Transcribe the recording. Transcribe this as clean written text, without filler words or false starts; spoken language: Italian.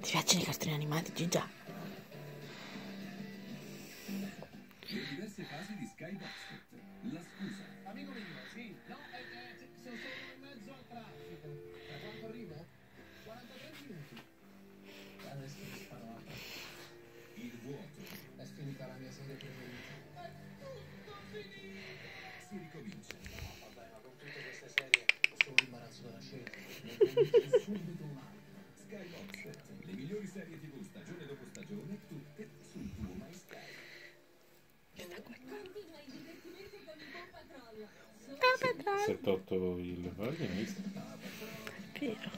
Ti piacciono i cartoni animati, Gigia? Le diverse fasi di Sky Basket. La scusa. Amico mio, sì. No, sono solo in mezzo al traffico. Da quanto arrivo? 43 minuti. Adesso mi sparo la partita. Il vuoto. È finita la mia serie preferita. È tutto finito. Si ricomincia. No, vabbè, ma con tutte queste serie ho solo l'imbarazzo della scelta. Ne comincio subito un'altra. Sky Box. Le migliori serie TV stagione dopo stagione, tutte sul tuo My Sky. Continua il divertimento con il buon patrollo. 78 il pagina, hai visto? Vero.